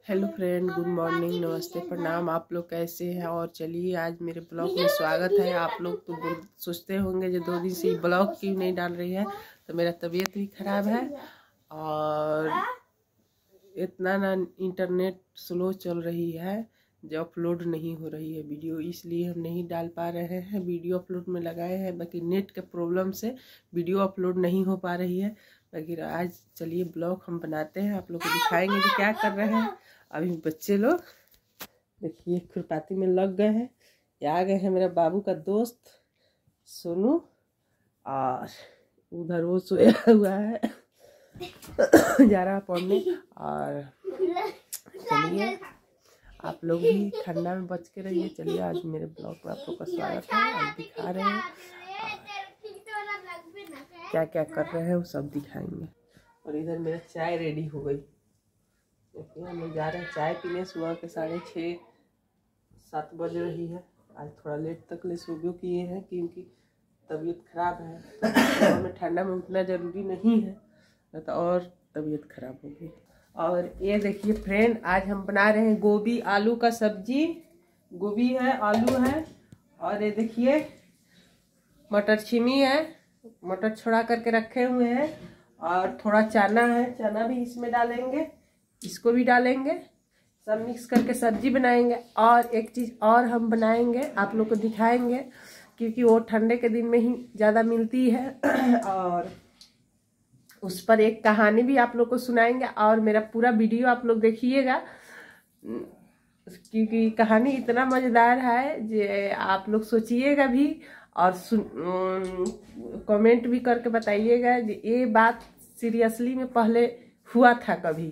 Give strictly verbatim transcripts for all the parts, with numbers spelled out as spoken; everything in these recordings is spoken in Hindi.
हेलो फ्रेंड, गुड मॉर्निंग, नमस्ते, प्रणाम। आप लोग कैसे हैं? और चलिए, आज मेरे ब्लॉग में स्वागत है। आप लोग तो सोचते होंगे जो दो दिन से ब्लॉग क्यों नहीं डाल रही है, तो मेरा तबीयत भी ख़राब है और इतना ना इंटरनेट स्लो चल रही है जो अपलोड नहीं हो रही है वीडियो, इसलिए हम नहीं डाल पा रहे हैं। वीडियो अपलोड में लगाए हैं, बाकी नेट के प्रॉब्लम से वीडियो अपलोड नहीं हो पा रही है। बाकी आज चलिए ब्लॉग हम बनाते हैं, आप लोग को दिखाएंगे कि क्या कर रहे हैं। अभी बच्चे लोग देखिए खुरपाती में लग गए हैं। ये आ गए हैं मेरा बाबू का दोस्त सोनू, और उधर वो सोया हुआ है जा रहा पढ़ने। और चलिए आप लोग भी ठंडा में बच के रहिए। चलिए आज मेरे ब्लॉग में आप लोग का स्वागत है। आज दिखा रहे हैं क्या क्या कर रहे हैं, वो सब दिखाएंगे। और इधर मेरा चाय रेडी हो गई। देखिए हम लोग जा रहे हैं चाय पीने। सुबह के साढ़े छः सात बज रही है। आज थोड़ा लेट तक ले सुबह किए हैं क्योंकि तबीयत खराब है। सुबह में ठंडा में उठना ज़रूरी नहीं है तो और तबीयत खराब होगी। और ये देखिए फ्रेंड, आज हम बना रहे हैं गोभी आलू का सब्जी। गोभी है, आलू है, और ये देखिए मटर छीमी है, मटर छोड़ा करके रखे हुए हैं, और थोड़ा चना है, चना भी इसमें डालेंगे, इसको भी डालेंगे, सब मिक्स करके सब्जी बनाएंगे। और एक चीज़ और हम बनाएंगे, आप लोग को दिखाएंगे क्योंकि वो ठंडे के दिन में ही ज़्यादा मिलती है। और उस पर एक कहानी भी आप लोग को सुनाएंगे। और मेरा पूरा वीडियो आप लोग देखिएगा क्योंकि कहानी इतना मज़ेदार है जो आप लोग सोचिएगा भी और सुन कमेंट भी करके बताइएगा कि ये बात सीरियसली में पहले हुआ था कभी।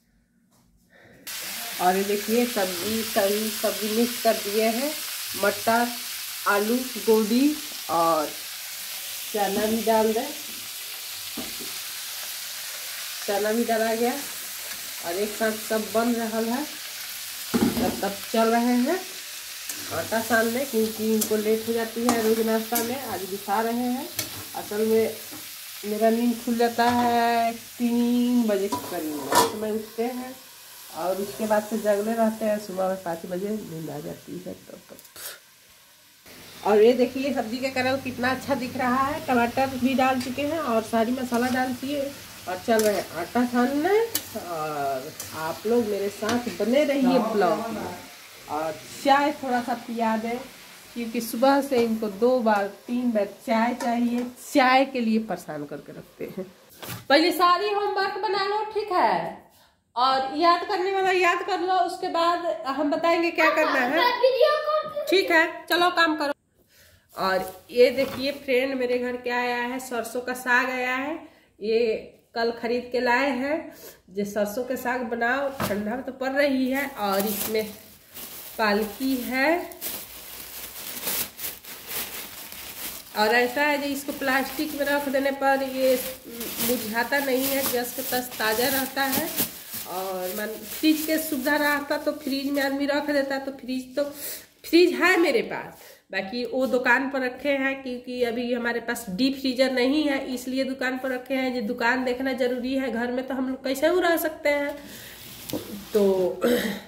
और ये देखिए सब्जी सब्जी सब्जी मिक्स कर दिए हैं, मटर, आलू, गोभी और चना भी डाल दें। चना भी डाला गया और एक साथ सब बन रहा है। तब तब चल रहे हैं आटा सानने क्योंकि इनको लेट हो जाती है रोज नाश्ता में। आज दिखा रहे हैं। असल में मेरा नींद खुल जाता है तीन बजे के करीब, समय उठते हैं और उसके बाद से जगले रहते हैं। सुबह में पाँच बजे नींद आ जाती है तब तो, तो। और ये देखिए सब्जी का कलर कितना अच्छा दिख रहा है। टमाटर भी डाल चुके हैं और सारी मसाला डाल दिए और चल रहे हैं आटा छानने। और आप लोग मेरे साथ बने रहिए ब्लॉग में। और चाय थोड़ा सा पिया दें क्योंकि सुबह से इनको दो बार तीन बार चाय चाहिए। चाय के लिए परेशान करके रखते हैं। पहले सारी होमवर्क बना लो, ठीक है, और याद करने वाला याद कर लो, उसके बाद हम बताएंगे क्या करना है, ठीक है। चलो काम करो। और ये देखिए फ्रेंड, मेरे घर क्या आया है, सरसों का साग आया है। ये कल खरीद के लाए हैं। जो सरसों के साग बनाओ, ठंडा तो पड़ रही है। और इसमें पालकी है और ऐसा है जो इसको प्लास्टिक में रख देने पर ये मुरझाता नहीं है, जस के तस ताज़ा रहता है। और मन फ्रिज के सुविधा रहता तो फ्रिज में आदमी रख देता, तो फ्रिज तो फ्रिज है मेरे पास, बाकी वो दुकान पर रखे हैं क्योंकि अभी हमारे पास डीप फ्रीजर नहीं है, इसलिए दुकान पर रखे हैं। जो दुकान देखना जरूरी है, घर में तो हम लोग कैसे रह सकते हैं, तो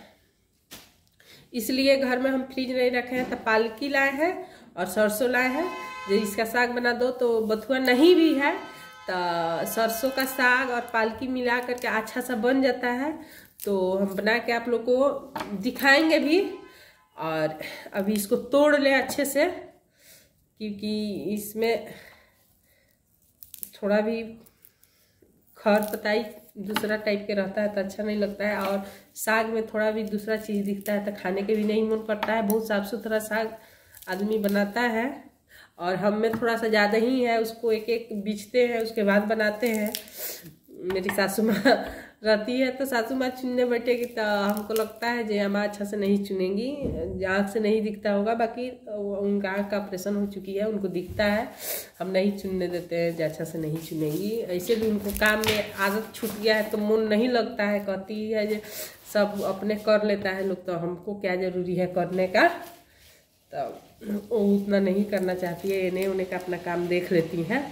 इसलिए घर में हम फ्रिज नहीं रखे हैं। तो पालकी लाए हैं और सरसों लाए हैं। जो इसका साग बना दो तो बथुआ नहीं भी है, तो सरसों का साग और पालकी मिला करके अच्छा सा बन जाता है। तो हम बना के आप लोग को दिखाएंगे भी। और अभी इसको तोड़ ले अच्छे से क्योंकि इसमें थोड़ा भी खर पताई दूसरा टाइप के रहता है तो अच्छा नहीं लगता है। और साग में थोड़ा भी दूसरा चीज़ दिखता है तो खाने के भी नहीं मन करता है। बहुत साफ सुथरा साग आदमी बनाता है और हम में थोड़ा सा ज़्यादा ही है, उसको एक एक बीछते हैं उसके बाद बनाते हैं। मेरी सासू माँ रहती है तो सासू माँ चुनने बैठेगी तो हमको लगता है जो अम्मा अच्छा से नहीं चुनेंगी, आँख से नहीं दिखता होगा, बाकी उनका आँख का ऑपरेशन हो चुकी है, उनको दिखता है। हम नहीं चुनने देते हैं जो अच्छा से नहीं चुनेंगी। ऐसे भी उनको काम में आदत छूट गया है तो मन नहीं लगता है, कहती है जो सब अपने कर लेता है लोग तो हमको क्या ज़रूरी है करने का, तो वो उतना नहीं करना चाहती है, इन्हें उन्हें का अपना काम देख लेती हैं।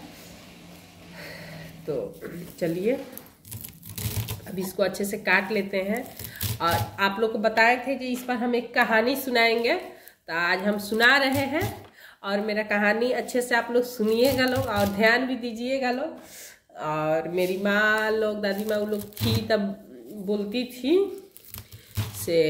तो चलिए अब इसको अच्छे से काट लेते हैं और आप लोग को बताए थे कि इस पर हम एक कहानी सुनाएंगे, तो आज हम सुना रहे हैं। और मेरा कहानी अच्छे से आप लोग सुनिएगा लोग और ध्यान भी दीजिएगा लोग। और मेरी माँ लोग, दादी माँ लोग थी तब बोलती थी से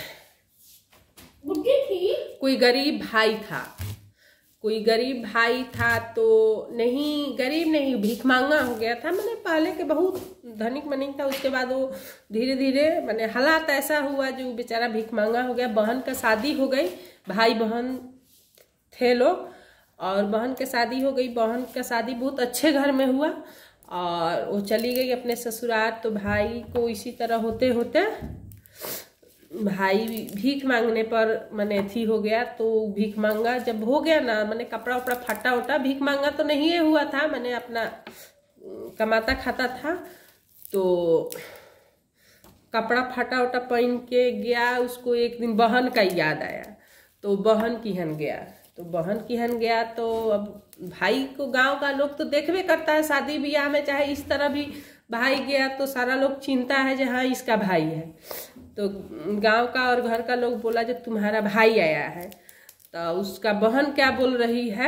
थी कोई गरीब भाई था, कोई गरीब भाई था तो नहीं, गरीब नहीं, भीख मांगा हो गया था। मैंने पहले के बहुत धनिक मनिक था, उसके बाद वो धीरे धीरे मैंने हालात ऐसा हुआ जो बेचारा भीख मांगा हो गया। बहन का शादी हो गई, भाई बहन थे लोग, और बहन के शादी हो गई। बहन का शादी बहुत अच्छे घर में हुआ और वो चली गई अपने ससुराल। तो भाई को इसी तरह होते होते भाई भीख मांगने पर मैंने थी हो गया। तो भीख मांगा जब हो गया ना, मैंने कपड़ा उपड़ा फटा उटा, भीख मांगा तो नहीं हुआ था, मैंने अपना कमाता खाता था। तो कपड़ा फटा उटा पहन के गया, उसको एक दिन बहन का याद आया तो बहन की हन गया। तो बहन की हन गया तो अब भाई को गांव का लोग तो देखबे करता है, शादी ब्याह में चाहे इस तरह भी भाई गया तो सारा लोग चिंता है जो हाँ इसका भाई है। तो गांव का और घर का लोग बोला जो तुम्हारा भाई आया है। तो उसका बहन क्या बोल रही है,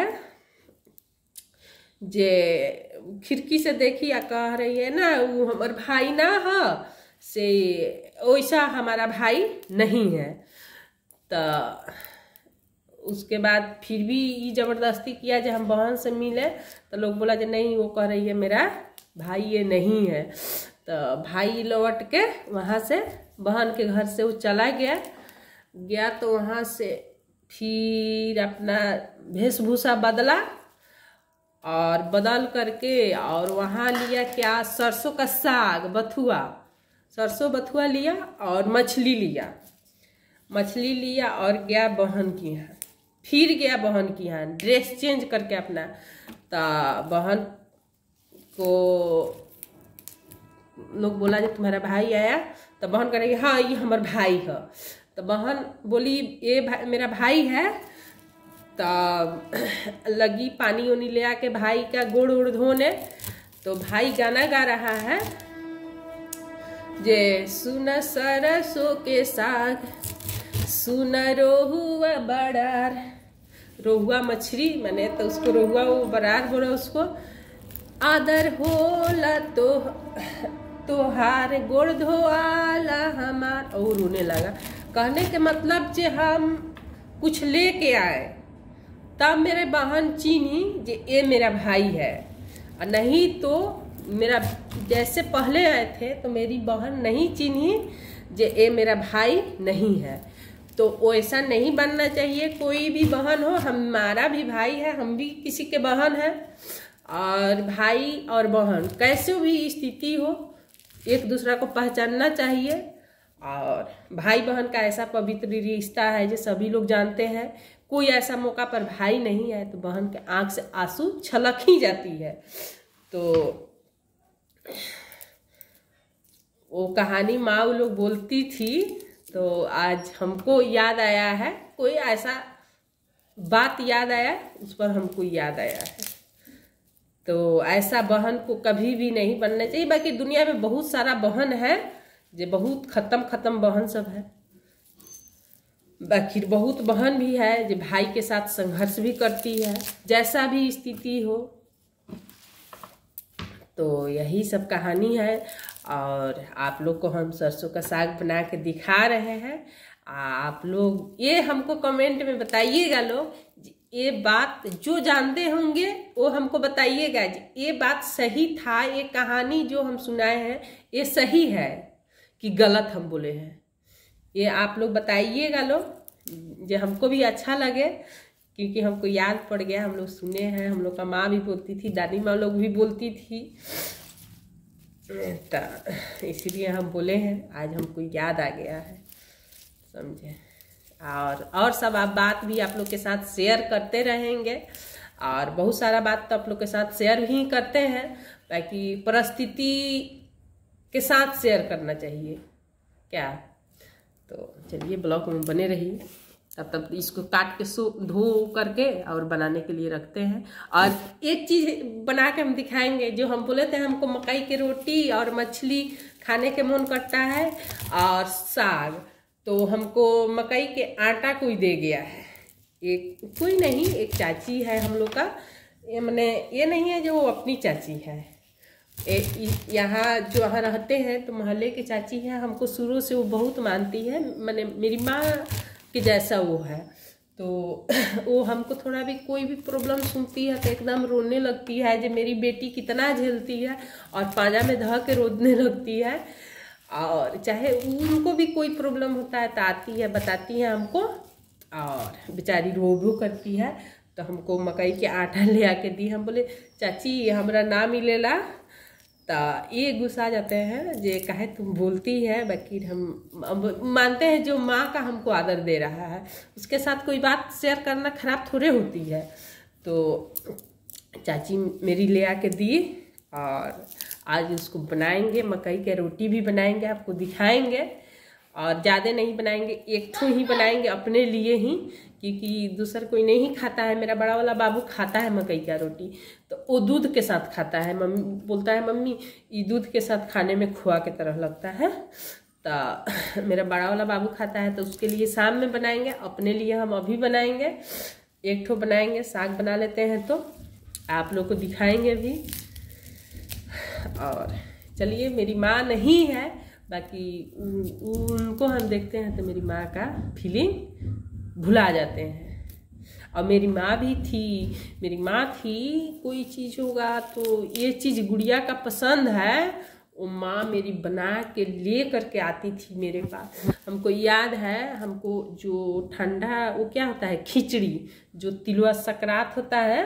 जे खिड़की से देखी या कह रही है ना वो हमार भाई ना है, से वैसा हमारा भाई नहीं है। तो उसके बाद फिर भी ये जबरदस्ती किया जो हम बहन से मिले। तो लोग बोला जो नहीं, वो कह रही है मेरा भाई ये नहीं है। तो भाई लौट के वहाँ से बहन के घर से वो चला गया गया तो वहाँ से फिर अपना वेशभूषा बदला और बदल करके और वहाँ लिया क्या, सरसों का साग, बथुआ, सरसों बथुआ लिया और मछली लिया, मछली लिया और गया बहन की यहाँ। फिर गया बहन की यहाँ ड्रेस चेंज करके अपना। तो बहन को लोग बोला जो तुम्हारा भाई आया। तो बहन कह रही हाँ ये हमारा भाई है। तो बहन बोली ये भाई मेरा भाई है। तो लगी पानी उनी ले आके भाई का गोड़ उड़ धोने। तो भाई गाना गा रहा है, जे सुन सरसों के साग, सुन रोहुआ बड़ार, रोहुआ मछली मैंने तो उसको रोहुआ वो बरार बोला उसको। आदर होला तो तोहार गोड़ धोआला हमार, और रोने लगा। कहने के मतलब जे हम कुछ लेके आए तब मेरे बहन चीनी जे ये मेरा भाई है, और नहीं तो मेरा जैसे पहले आए थे तो मेरी बहन नहीं चीनी जे ये मेरा भाई नहीं है। तो वैसा नहीं बनना चाहिए, कोई भी बहन हो, हमारा भी भाई है, हम भी किसी के बहन है। और भाई और बहन कैसे भी स्थिति हो एक दूसरा को पहचानना चाहिए। और भाई बहन का ऐसा पवित्र रिश्ता है जो सभी लोग जानते हैं। कोई ऐसा मौका पर भाई नहीं है तो बहन के आंख से आंसू छलक ही जाती है। तो वो कहानी माँ लोग बोलती थी तो आज हमको याद आया है, कोई ऐसा बात याद आया उस पर हमको याद आया है। तो ऐसा बहन को कभी भी नहीं बनना चाहिए। बाकी दुनिया में बहुत सारा बहन है जो बहुत खत्म खत्म बहन सब है। बाकी बहुत बहन भी है जो भाई के साथ संघर्ष भी करती है, जैसा भी स्थिति हो। तो यही सब कहानी है और आप लोग को हम सरसों का साग बना के दिखा रहे हैं। आप लोग ये हमको कमेंट में बताइएगा लोग, ये बात जो जानते होंगे वो हमको बताइएगा ये बात सही था, ये कहानी जो हम सुनाए हैं ये सही है कि गलत हम बोले हैं। ये आप लोग बताइएगा लोग, जो हमको भी अच्छा लगे, क्योंकि हमको याद पड़ गया, हम लोग सुने हैं, हम लोग का माँ भी बोलती थी, दादी माँ लोग भी बोलती थी, तो इसीलिए हम बोले हैं। आज हमको याद आ गया है, समझे। और और सब आप बात भी आप लोग के साथ शेयर करते रहेंगे और बहुत सारा बात तो आप लोग के साथ शेयर भी करते हैं। बाकी परिस्थिति के साथ शेयर करना चाहिए क्या। तो चलिए ब्लॉग में बने रहिए। तब तब इसको काट के सो धो करके और बनाने के लिए रखते हैं। और एक चीज़ बना के हम दिखाएंगे, जो हम बोले थे हमको मकई की रोटी और मछली खाने के मन करता है और साग, तो हमको मकई के आटा कोई दे गया है। एक कोई नहीं, एक चाची है हम लोग का, ये मैंने ये नहीं है जो वो अपनी चाची है, यहाँ जो यहाँ रहते हैं तो मोहल्ले की चाची है, हमको शुरू से वो बहुत मानती है, मैंने मेरी माँ के जैसा वो है। तो वो हमको थोड़ा भी कोई भी प्रॉब्लम सुनती है तो एकदम रोने लगती है, जो मेरी बेटी कितना झेलती है और पाजा में ध के रोने लगती है। और चाहे उनको भी कोई प्रॉब्लम होता है तो आती है बताती है हमको, और बेचारी रो रो करती है। तो हमको मकई के आटा ले आके दी, हम बोले चाची हमारा ना मिलेला, तो ये गुस्सा जाते हैं जे कहे तुम बोलती है, बाकी हम मानते हैं जो माँ का हमको आदर दे रहा है उसके साथ कोई बात शेयर करना खराब थोड़े होती है। तो चाची मेरी ले आके दी और आज उसको बनाएंगे, मकई के रोटी भी बनाएंगे, आपको दिखाएंगे। और ज़्यादा नहीं बनाएंगे, एक ठो ही बनाएंगे अपने लिए ही, क्योंकि दूसर कोई नहीं खाता है। मेरा बड़ा वाला बाबू खाता है मकई का रोटी, तो वो दूध के साथ खाता है। मम्मी बोलता है मम्मी ये दूध के साथ खाने में खोआ की तरह लगता है। तो मेरा बड़ा वाला बाबू खाता है, तो उसके लिए शाम में बनाएंगे, अपने लिए हम अभी बनाएंगे। एक ठो बनाएंगे, साग बना लेते हैं तो आप लोग को दिखाएंगे भी। और चलिए, मेरी माँ नहीं है, बाकी उनको हम देखते हैं तो मेरी माँ का फीलिंग भुला जाते हैं। और मेरी माँ भी थी, मेरी माँ थी, कोई चीज़ होगा तो ये चीज़ गुड़िया का पसंद है, वो माँ मेरी बना के ले करके आती थी मेरे पास। हमको याद है, हमको जो ठंडा वो क्या होता है, खिचड़ी, जो तिलवा सकरात होता है,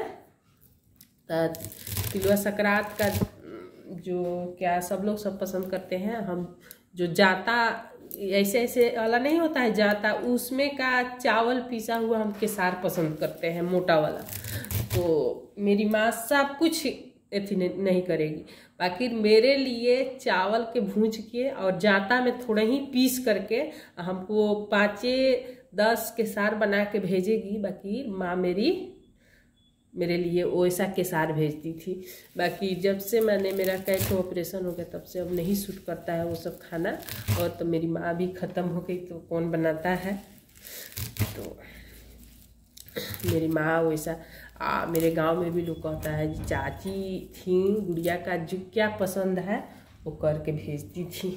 तिलवा सकरात का जो क्या सब लोग सब पसंद करते हैं, हम जो जाता ऐसे ऐसे वाला नहीं होता है जाता, उसमें का चावल पीसा हुआ हम केसार पसंद करते हैं, मोटा वाला। तो मेरी माँ सब कुछ ऐसी नहीं करेगी, बाकी मेरे लिए चावल के भूंज के और जाता में थोड़ा ही पीस करके हमको पाँचे दस केसार बना के भेजेगी। बाकी माँ मेरी मेरे लिए वैसा केसार भेजती थी। बाकी जब से मैंने मेरा कैट ऑपरेशन हो गया तब से अब नहीं सूट करता है वो सब खाना, और तो मेरी माँ भी ख़त्म हो गई तो कौन बनाता है। तो मेरी माँ वैसा आ, मेरे गांव में भी लोग कहता है चाची थी, गुड़िया का जो क्या पसंद है वो करके भेजती थी।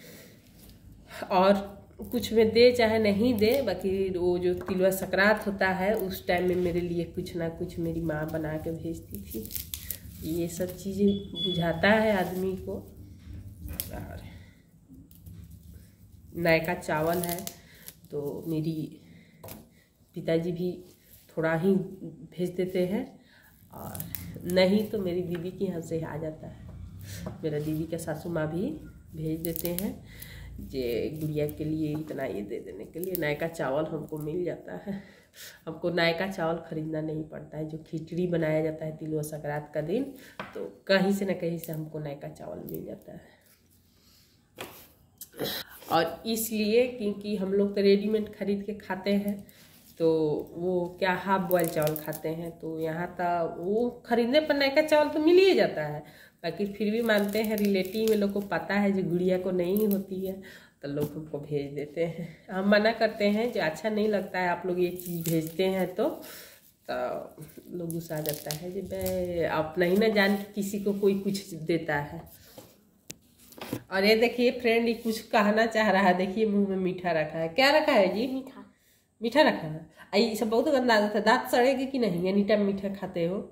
और कुछ में दे चाहे नहीं दे, बाकी वो जो तिलवा सकरात होता है उस टाइम में मेरे लिए कुछ ना कुछ मेरी माँ बना के भेजती थी। ये सब चीज़ें बुझाता है आदमी को। और नायका चावल है तो मेरी पिताजी भी थोड़ा ही भेज देते हैं, और नहीं तो मेरी दीदी के यहाँ से आ जाता है। मेरा दीदी के सासू माँ भी भेज देते हैं, जे गुड़िया के लिए इतना ये दे देने के लिए नायका चावल हमको मिल जाता है। हमको नायका चावल खरीदना नहीं पड़ता है। जो खिचड़ी बनाया जाता है तिलवा संक्रांत का दिन, तो कहीं से न कहीं से हमको नायका चावल मिल जाता है। और इसलिए क्योंकि हम लोग तो रेडीमेड खरीद के खाते हैं, तो वो क्या हाफ बॉयल चावल खाते हैं, तो यहाँ तक वो खरीदने पर नायका चावल तो मिल ही जाता है। बाकी फिर भी मानते हैं, रिलेटिव में लोग को पता है जो गुड़िया को नहीं होती है तो लोग हमको भेज देते हैं। हम मना करते हैं जो अच्छा नहीं लगता है आप लोग ये चीज़ भेजते हैं, तो तो लोग गुस्सा आ जाता है जो भाई आप नहीं ना जान कि किसी को कोई कुछ देता है। और ये देखिए फ्रेंड, ये कुछ कहना चाह रहा है, देखिए मुंह में मीठा रखा है। क्या रखा है जी? मीठा मीठा रखा है। ये सब बहुत गंदा आदत है, दांत सड़ेगी कि नहीं एनी टाइम मीठा खाते हो?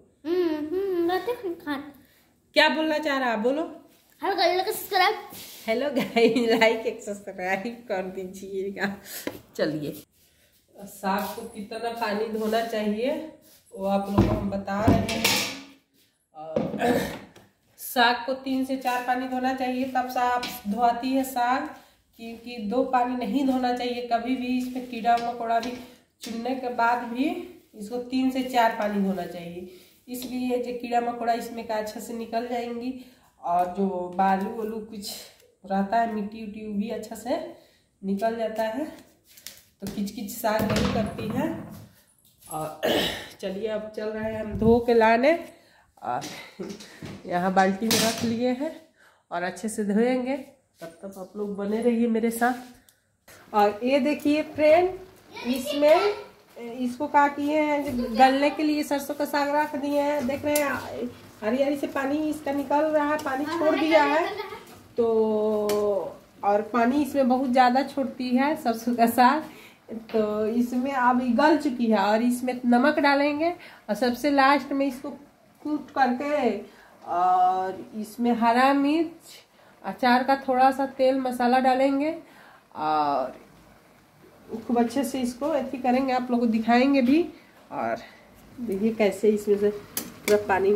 क्या बोलना चाह रहा है, बोलो। Hello guys, hello guys, like एक सब्सक्राइब कर दीजिएगा। चलिए, साग को कितना पानी धोना चाहिए वो आप लोगों को हम बता रहे हैं। और साग को तीन से चार पानी धोना चाहिए तब साफ धोती है साग, क्योंकि दो पानी नहीं धोना चाहिए कभी भी। इसमें कीड़ा मकोड़ा भी चुनने के बाद भी इसको तीन से चार पानी धोना चाहिए, इसलिए जो कीड़ा मकोड़ा इसमें का अच्छा से निकल जाएंगी, और जो बालू वालू कुछ रहता है मिट्टी उट्टी भी अच्छा से निकल जाता है। तो किच किच साग नहीं करती है। और चलिए अब चल रहे हैं हम धो के लाने, और यहाँ बाल्टी में रख लिए हैं और अच्छे से धोएंगे। तब तक आप लोग बने रहिए मेरे साथ। और ये देखिए फ्रेंड, इसमें इसको क्या किए हैं, गलने के लिए सरसों का साग रख दिए हैं। देख रहे हैं हरी हरी से पानी इसका निकल रहा है, पानी छोड़ दिया है तो, और पानी इसमें बहुत ज़्यादा छोड़ती है सरसों का साग, तो इसमें अब गल चुकी है। और इसमें नमक डालेंगे और सबसे लास्ट में इसको कूट करके, और इसमें हरा मिर्च, अचार का थोड़ा सा तेल मसाला डालेंगे और खूब अच्छे से इसको ऐसे करेंगे, आप लोगों को दिखाएंगे भी। और देखिए कैसे इसमें से पूरा पानी,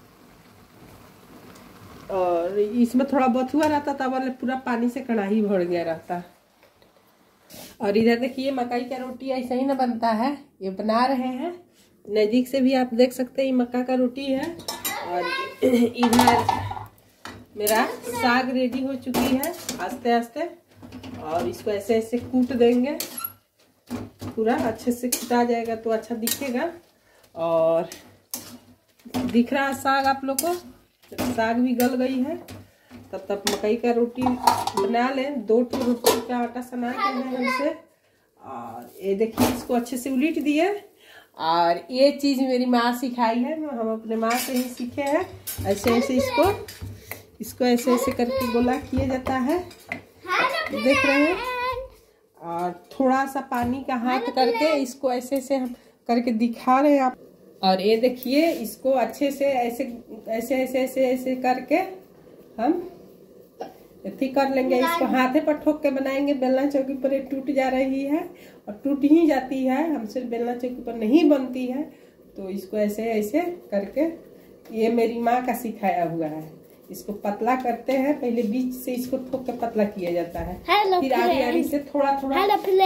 और इसमें थोड़ा बथुआ रहता था वाले पूरा पानी से कढ़ाई भर गया रहता। और इधर देखिए मकई का रोटी ऐसा ही ना बनता है, ये बना रहे हैं। नज़दीक से भी आप देख सकते हैं ये मक्का का रोटी है। और इधर मेरा साग रेडी हो चुकी है आस्ते आस्ते, और इसको ऐसे ऐसे कूट देंगे, पूरा अच्छे से कूटा जाएगा तो अच्छा दिखेगा। और दिख रहा है साग आप लोग को, साग भी गल गई है। तब तक मकई का रोटी बना लें, दो टो रोटी का आटा सना के हैं हमसे। और ये देखिए इसको अच्छे से उलीट दिए। और ये चीज़ मेरी माँ सिखाई है, हम अपने माँ से ही सीखे हैं। ऐसे ऐसे इसको इसको ऐसे ऐसे करके गोला किया जाता है, देख रहे हैं। और थोड़ा सा पानी का हाथ करके इसको ऐसे ऐसे हम करके दिखा रहे हैं आप। और ये देखिए इसको अच्छे से ऐसे ऐसे ऐसे ऐसे ऐसे करके हम ऐसे कर लेंगे। इसको हाथे पर ठोक के बनाएंगे। बेलना चौकी पर ये टूट जा रही है और टूट ही जाती है, हमसे बेलना चौकी पर नहीं बनती है। तो इसको ऐसे ऐसे करके, ये मेरी माँ का सिखाया हुआ है। इसको पतला करते हैं, पहले बीच से इसको ठोक के पतला किया जाता है, फिर आगे आगे से थोड़ा थोड़ा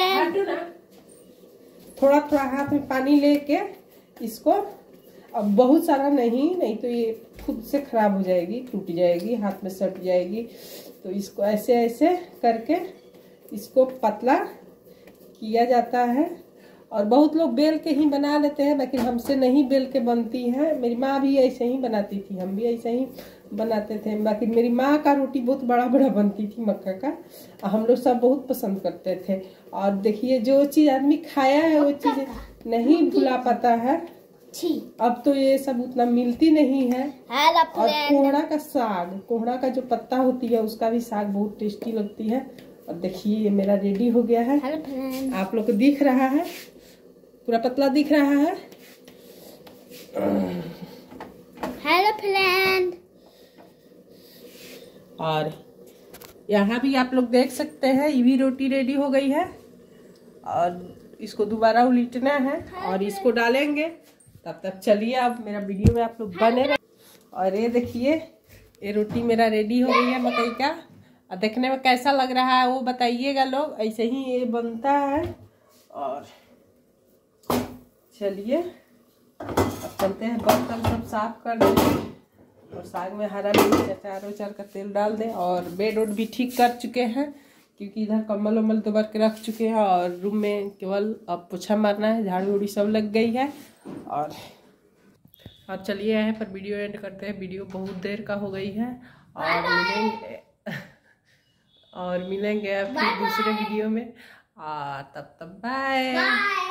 थोड़ा थोड़ा हाथ में पानी लेके इसको, अब बहुत सारा नहीं नहीं तो ये खुद से खराब हो जाएगी, टूट जाएगी, हाथ में सट जाएगी। तो इसको ऐसे ऐसे करके इसको पतला किया जाता है। और बहुत लोग बेल के ही बना लेते हैं, लेकिन हमसे नहीं बेल के बनती है। मेरी माँ भी ऐसे ही बनाती थी, हम भी ऐसे ही बनाते थे। बाकी मेरी माँ का रोटी बहुत बड़ा बड़ा बनती थी मक्का का, हम लोग सब बहुत पसंद करते थे। और देखिए जो चीज़ आदमी खाया है वो चीज़ नहीं भुला पाता है। अब तो ये सब उतना मिलती नहीं है। और कोहड़ा का साग, कोहड़ा का जो पत्ता होती है उसका भी साग बहुत टेस्टी लगती है। और देखिए ये मेरा रेडी हो गया है, आप लोग को दिख रहा है, पूरा पतला दिख रहा है। Hello friend. और यहाँ भी आप लोग देख सकते हैं ये भी रोटी रेडी हो गई है। और इसको दोबारा उलीटना है और इसको डालेंगे। तब तक चलिए अब मेरा वीडियो में आप लोग बने रहे। और ये देखिए ये रोटी मेरा रेडी हो गई है मकई का। और देखने में कैसा लग रहा है वो बताइएगा लोग। ऐसे ही ये बनता है। और चलिए अब चलते हैं, बर्तन सब साफ कर देंगे और साग में हरा मिर्च, अचार उचार का तेल डाल दें। और बेड उड भी ठीक कर चुके हैं, क्योंकि इधर कम्बल उम्बल दोबार के रख चुके हैं। और रूम में केवल अब पोछा मारना है, झाड़ू उड़ी सब लग गई है। और अब चलिए यहाँ पर वीडियो एंड करते हैं। वीडियो बहुत देर का हो गई है। और मिलेंगे और मिलेंगे फिर दूसरे वीडियो में। और तब तक बाय।